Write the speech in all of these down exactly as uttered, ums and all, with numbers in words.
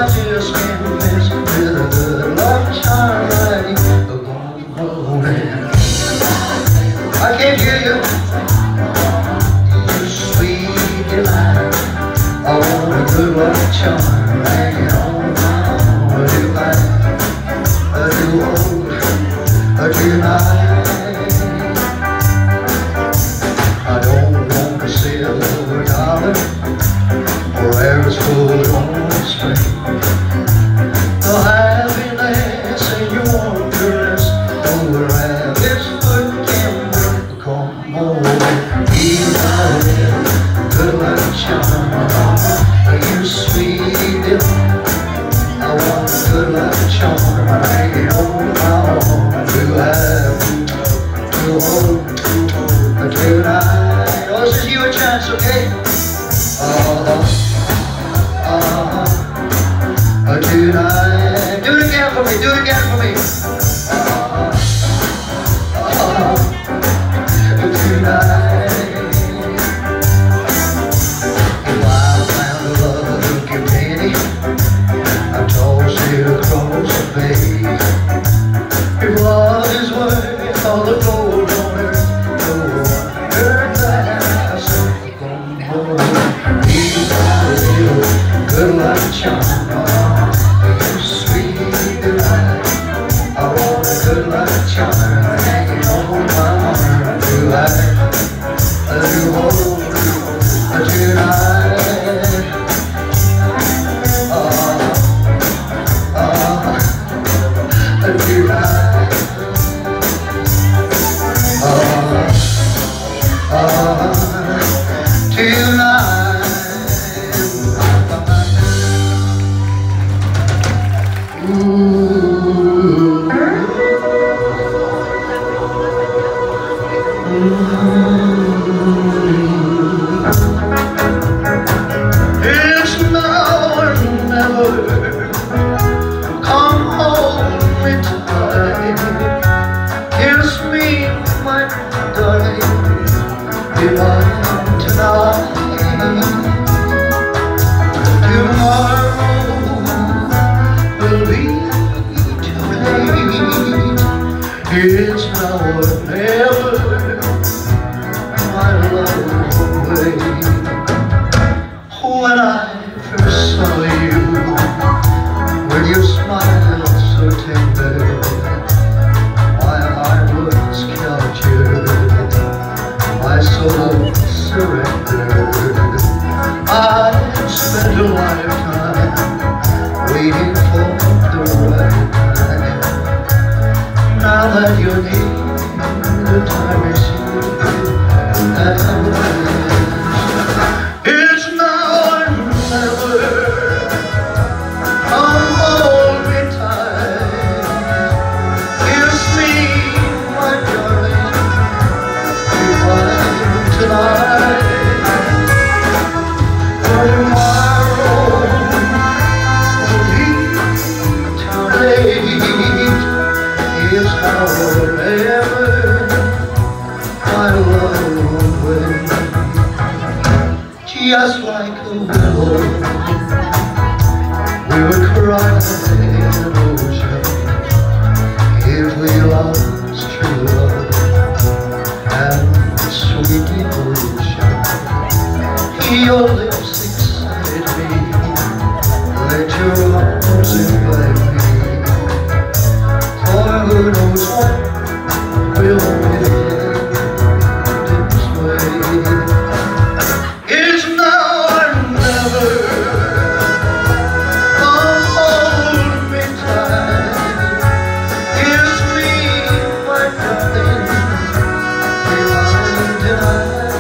just can't miss with a good luck charm like a gone man. I can't hear you, you sweet delight. I want a good luck charm hanging on my arm. Do I, do old, do night. I don't want a silver dollar or ever full on the string. The happiness in your wonders over rabbit's foot can work. Come on, you got it, good luck charm. You sweet delight, I want a good luck charm hanging on my arm. Do I, do hold, tonight. Oh, this is you a chance, okay? Uh-huh, uh-huh, tonight. Do it again for me, do it again for me. Uh-huh, uh-huh, tonight. If I found a love-looking penny, I tossed it across the bay. If love is worth all the gold on earth, good luck charm, you sweet delight. I want a good luck charm hanging on my arm. Do I, do hold, do night. Uh, uh, do night. Uh, uh, tonight. It's now or never. Come hold me tight. Kiss me, my darling, divine tonight. Tomorrow will be too late. It's now or never, my love away. When I first saw you, with your smile so tender, my heart was captured, my soul surrendered. I spent a lifetime waiting for the right time. Now that you're near, the time is here, and it's now or never. Come hold me tight, kiss me, my darling, divine tonight. Tomorrow will be too late. It's now or never, my love away. Just like a willow, we would cry in an ocean if we lost true love and sweet devotion. Your lips excite me, let your arms invite me, for who knows what will end this way. It's now or never. Come hold me tight, kiss me, my darling, divine tonight.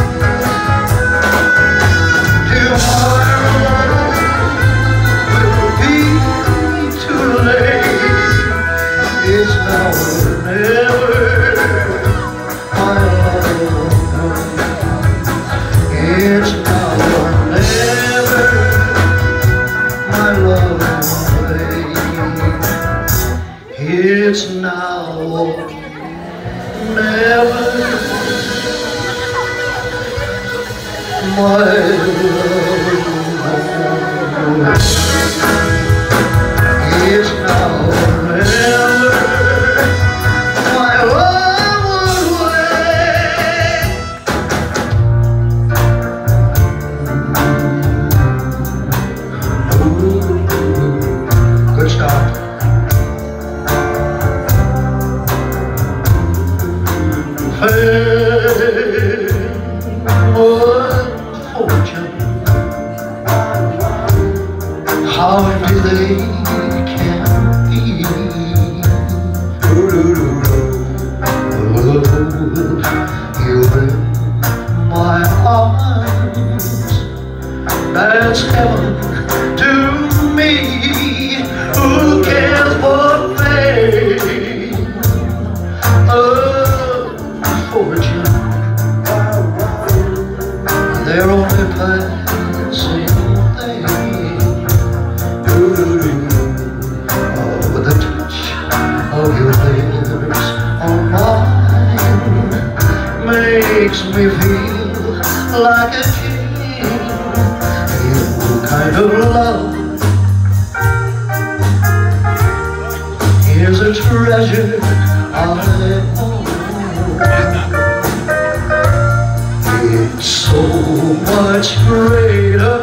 Tomorrow will be too late. It's now or never, my love. It's now or never, my love away. It's now or never, my love. It's now or never. My love would wait. Ooh, good start. Fame or fortune, how empty they can be. You're in my arms, that's heaven to me. Who cares for fame or fortune? They're only passing things. Oh, with the touch of your lips on mine makes me feel like a king. Your kind of love is a treasure I own. It's so much greater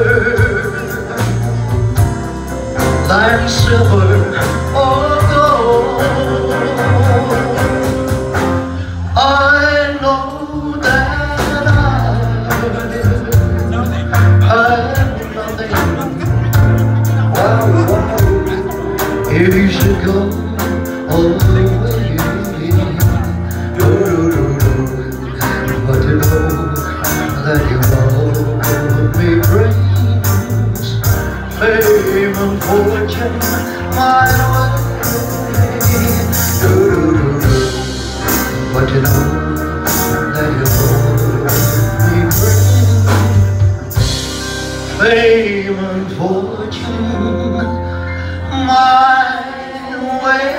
than silver or gold. I know that I have nothing. If you should go away, but you know that your love me brings fame and fortune my way. But you know that your love me brings fame and fortune my way.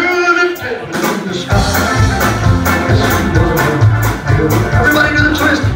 Everybody do the twist.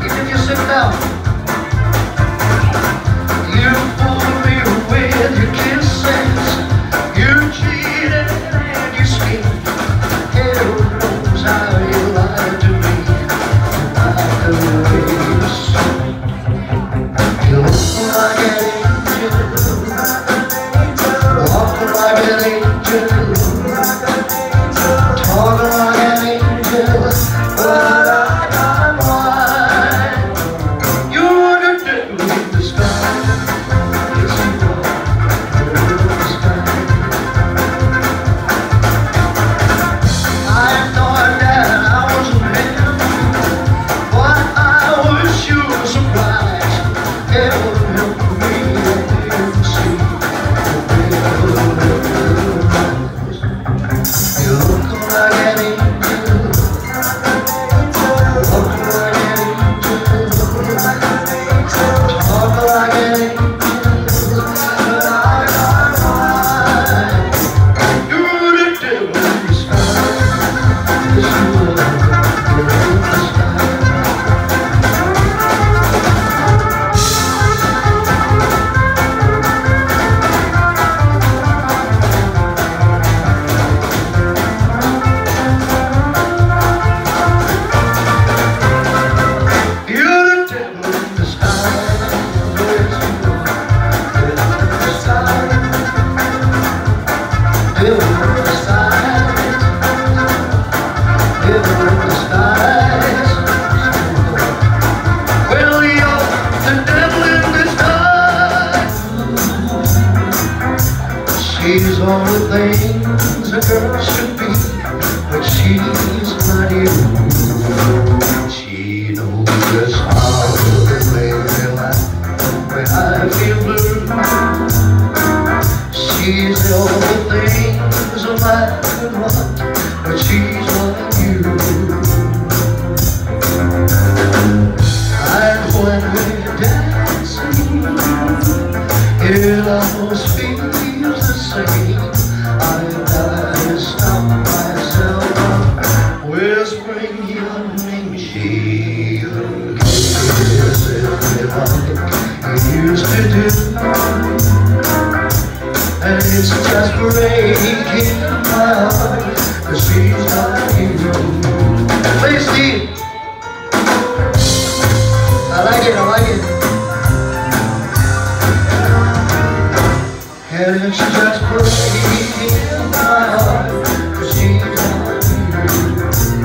all the things a girl should be, but she's not you. She knows just how to make me laugh when I feel blue. She's all the things a man could want, but she's not you. And when we're dancing, it almost feels the same. I gotta stop myself whispering your name. She even kisses me like you used to do, and it's just breaking my heart, 'cause she's not you. Please, Steve. I like it, I like it. And it's just breaking my heart, 'cause she's not you.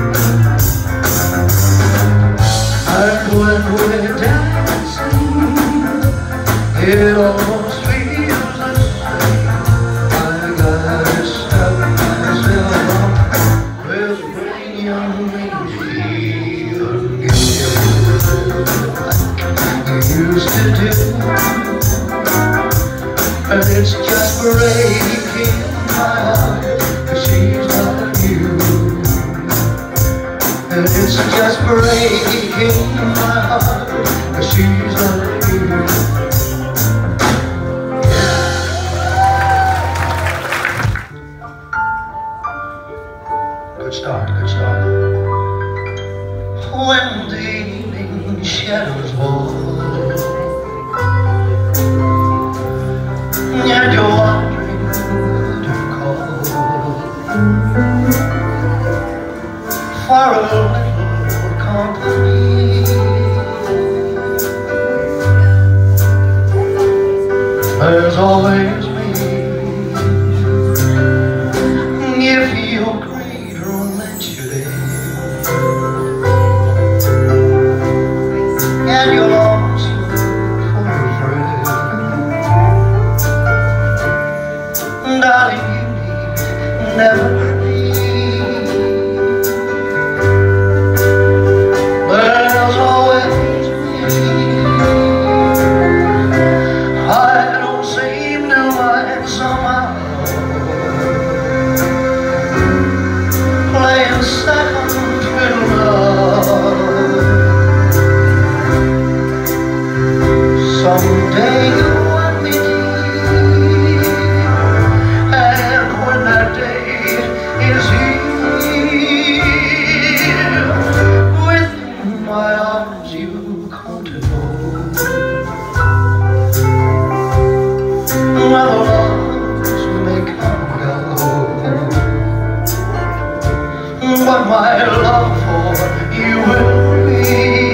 And when we're dancing, it almost feels the same. I gotta stop myself whispering your name. She like you used to do, and it's just breaking my heart, 'cause she's not you. And it's just breaking my heart, 'cause she's not you. Yeah. Good start, good start. When the evening shadows fall and you're wondering who to call for a little company, there's always me. If your great romance should end and you're lost for a friend, darling, you need never leave. There's always me. I don't seem to mind somehow playing second fiddle. Someday you want me to, is here within my arms. You come to know other loves may come and go, but my love for you will remain.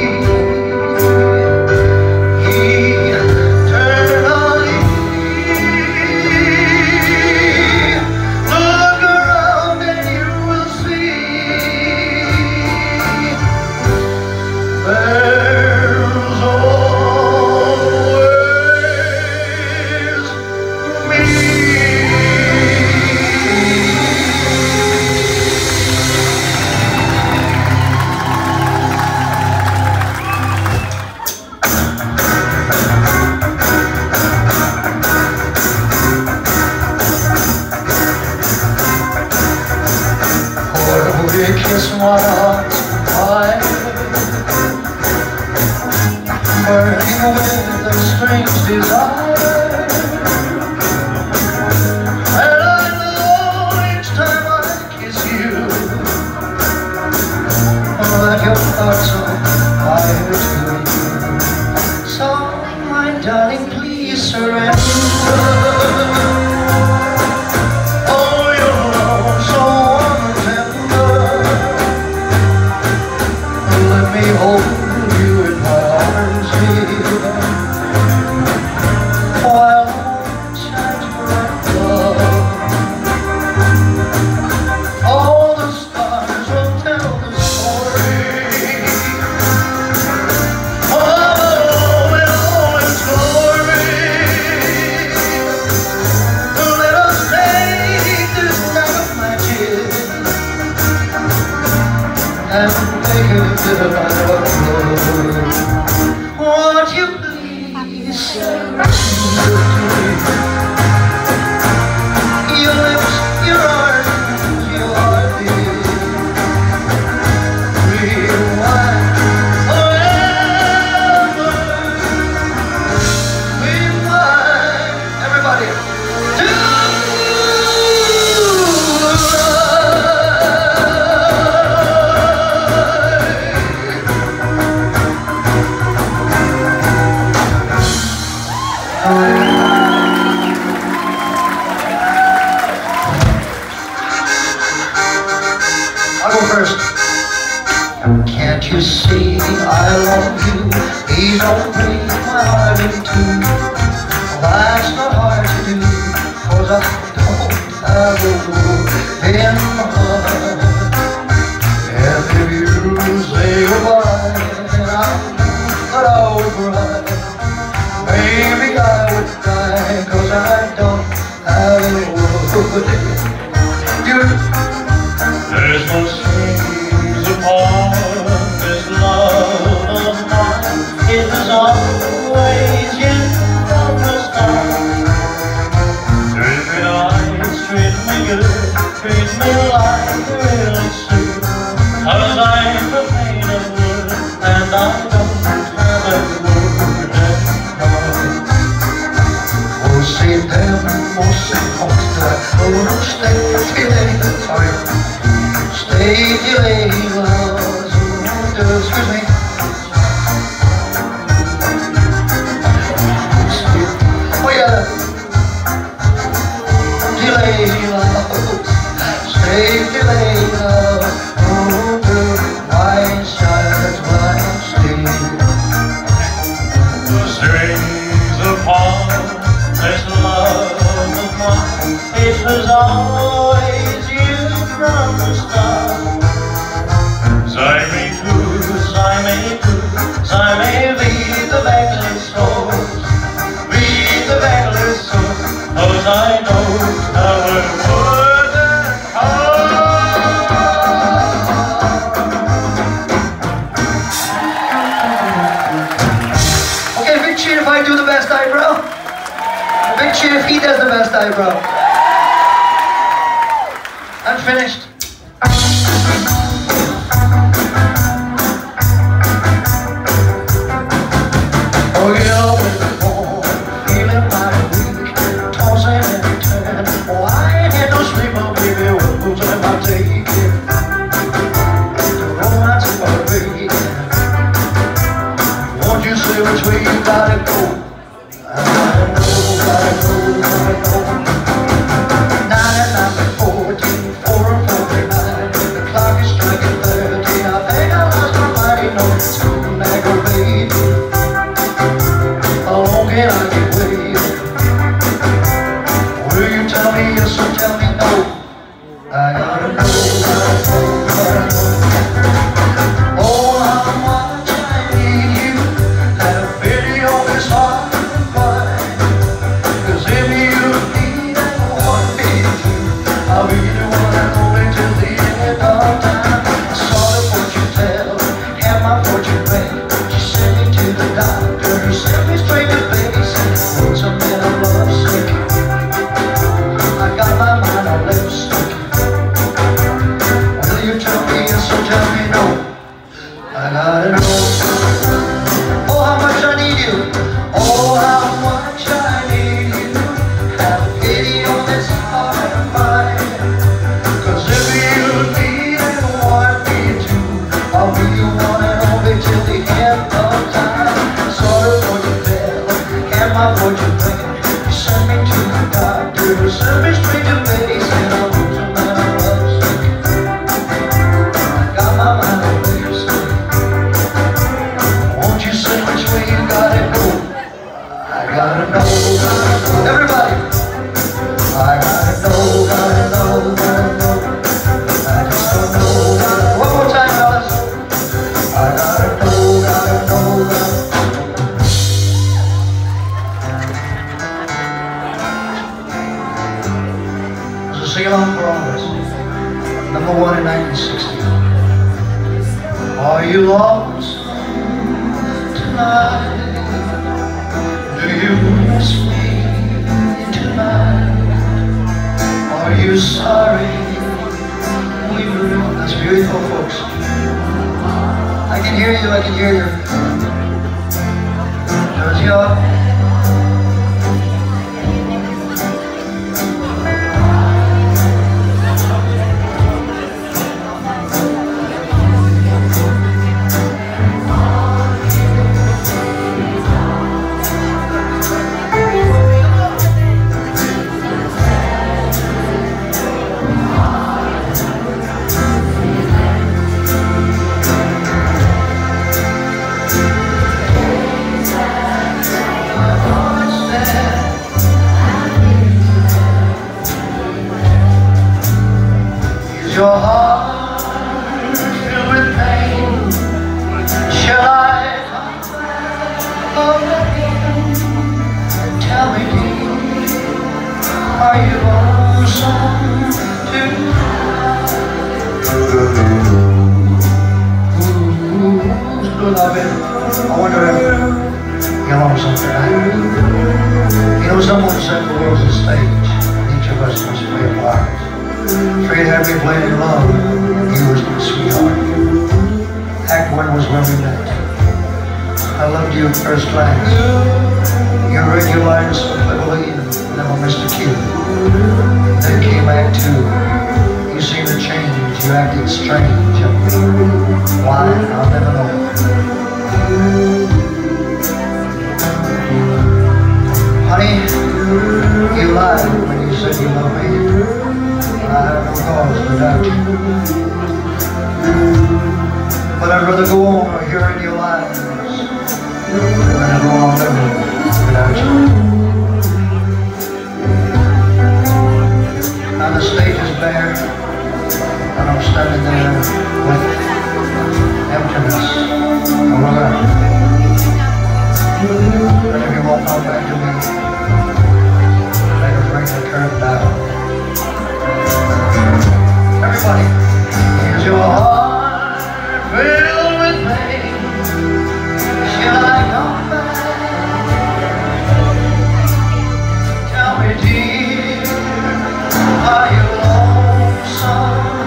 Kiss one heart fire, burning with a strange desire. And I know each time I kiss you that your heart's on fire too. So, my darling, please surrender. Hold you in my arms here while the moon shines bright above. All the stars will tell the story of all in all its glory. Your lips, your arms, your heartbeat, rewind forever. Rewind, everybody, to I'll go first. Can't you see I love you? Please don't break my heart in two. That's not hard to do, 'cause I don't have a broken heart. And if you say goodbye, and I thought I would cry, maybe I would die, 'cause I don't have a wood. You There's no strings upon this love of mine. It was always you from the start. Treat me nice, treat me good, treat me like a really suit. 'Cause I'm the pain of wood, and I don't have a word at all. Oh, say them, oh, say monster, oh, stay till they sorry. Stay till they love, excuse me. Oh yeah, till they love, stay till they love. Oh, the white shirts, white steel. The strings upon this love of mine, it was always you from the start. Sei mig kul, sei mig kul, sei mig vid the verklig så, vid the verklig så, 'cause I know how it would and Okay, big cheer if I do the best eyebrow. Big cheer if he does the best eyebrow. I'm finished. Oh, you know when I'm born, feeling mighty weak, tossing and turning. Oh, I ain't had no sleep, oh baby, what moves am I taking? The romance of my baby. Won't you say which way you gotta go? I gotta know, gotta know, gotta know. Nine and nine and fourteen, four and forty-nine. The clock is striking thirteen. I think I lost my mind, you know it's going aggravating. How long can I keep waiting? Will you tell me yes or tell me no? I gotta know, gotta know, gotta know. Oh, how much I need you. Have pity on this heart of mine. 'Cause if you need and want me to, I'll be the one and only till the end of time. I saw the fortune teller, had my fortune read. She sent me to the doctor, he sent me straight to baby. Said, what's a man of love sick? I got my mind on lipstick. Will you tell me yes or tell me no? I gotta know. Oh, how much I need you. Oh, how much I need you. Have pity on this heart of mine. 'Cause if you need and want me to, I'll be your one and only till the end of time. I saw the fortune teller, had my fortune read. He sent me to the doctor, sent me straight to bed. He said, I'm losing my love sick. I got my mind on lipstick. Won't you say which way you gotta go? I gotta know, gotta know. Everybody! I gotta know, gotta know, gotta know. I just don't know, gotta know. One more time, fellas. I gotta know, gotta know, gotta know. So sing along for all of us. Number one in nineteen sixty. Are you lost tonight? Do can hear you, I can hear you. There's your Your heart filled with pain. Shall I come again? Tell me, dear, are you lonesome tonight? Who's blue loving? I wonder if you're lonesome tonight. You know, someone said the world's a stage. Each of us must play a part. Afraid to have me played in love, you was my sweetheart. Act one was when we met. I loved you at first glance. You read your lines so cleverly and never missed a cue. Then came act two. You seemed to change, you acted strange. Why? I'll never know. Honey, you lied when you said you loved me. I have no cause to doubt you. But I'd rather go on or hear in your lies than I go on living without you. Now the stage is bare, and I'm standing there with emptiness all around. But if you won't come back to me, let us bring the curtain down. Everybody, is your heart filled with pain? Shall I come back? Tell me, dear, are you lonesome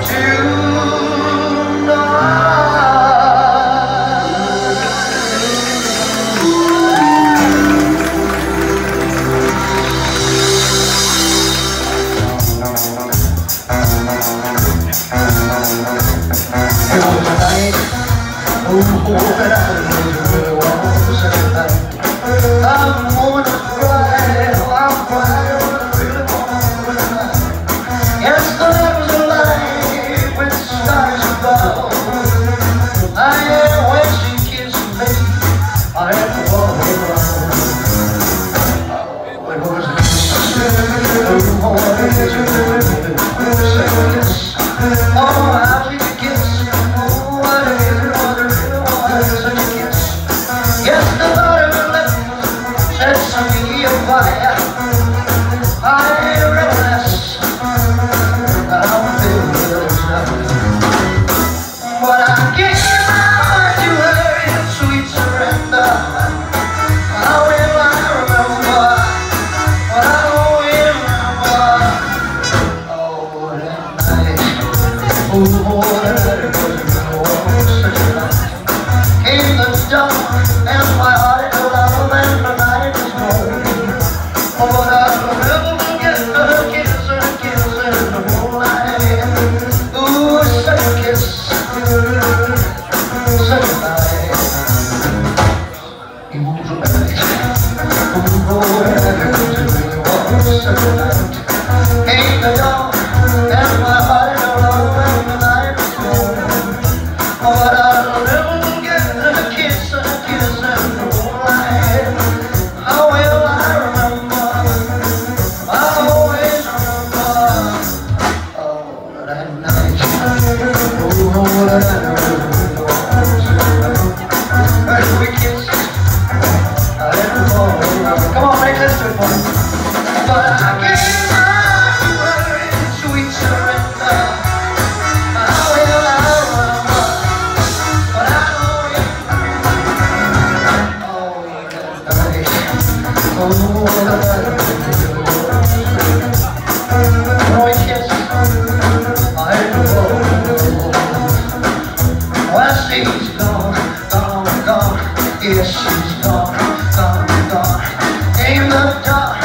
Oh, that I really want to say that I'm gonna cry, oh, I'm crying, I really want to cry. Yes, there was a light with stars above. I am when she kissed me, I had to walk around. Oh, it was a kiss, oh, it was a kiss, oh, how she could kiss. Well, she's gone. came the dark.